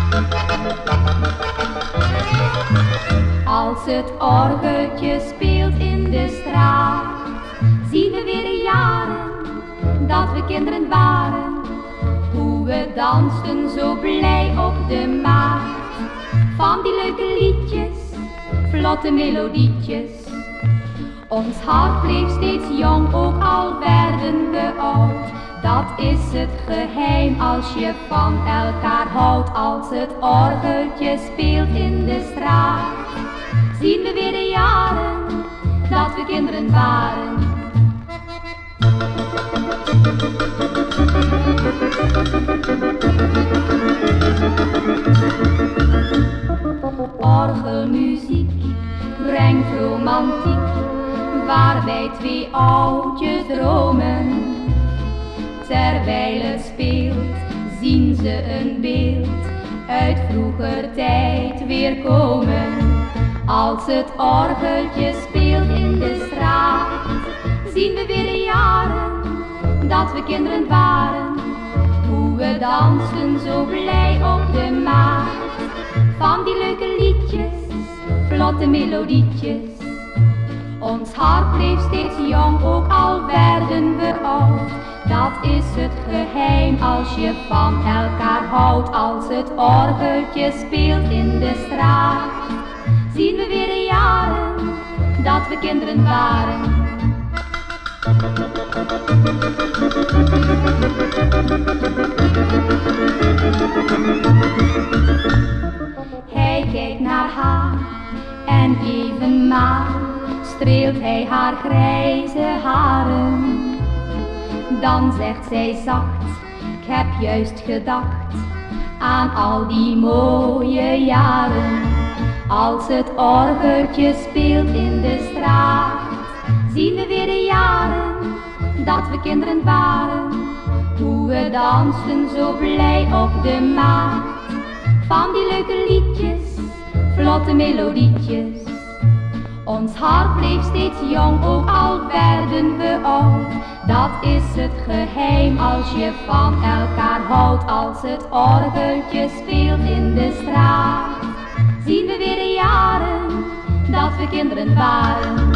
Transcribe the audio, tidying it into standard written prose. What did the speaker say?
Als het orgeltje speelt in de straat, zien we weer de jaren dat we kinderen waren. Hoe we dansten zo blij op de maat. Van die leuke liedjes, vlotte melodietjes. Ons hart bleef steeds jong, ook al werden we oud. Dat is het geheim als je van elkaar houdt. Als het orgeltje speelt in de straat, zien we weer de jaren dat we kinderen waren. Orgelmuziek brengt romantiek, waarbij twee oudjes dromen. Terwijl het speelt, zien ze een beeld uit vroeger tijd weer komen. Als het orgeltje speelt in de straat, zien we weer de jaren dat we kinderen waren. Hoe we dansten zo blij op de maat. Van die leuke liedjes, vlotte melodietjes. Ons hart bleef steeds jong, ook al werden we oud. Dat is het geheim als je van elkaar houdt. Als het orgeltje speelt in de straat, zien we weer de jaren dat we kinderen waren. Hij kijkt naar haar en even maar streelt hij haar grijze haren. Dan zegt zij zacht, ik heb juist gedacht aan al die mooie jaren. Als het orgeltje speelt in de straat, zien we weer de jaren dat we kinderen waren. Hoe we dansten zo blij op de maat. Van die leuke liedjes, vlotte melodietjes. Ons hart bleef steeds jong, ook al werden we oud. Dat is het geheim als je van elkaar houdt. Als het orgeltje speelt in de straat, zien we weer de jaren dat we kinderen waren.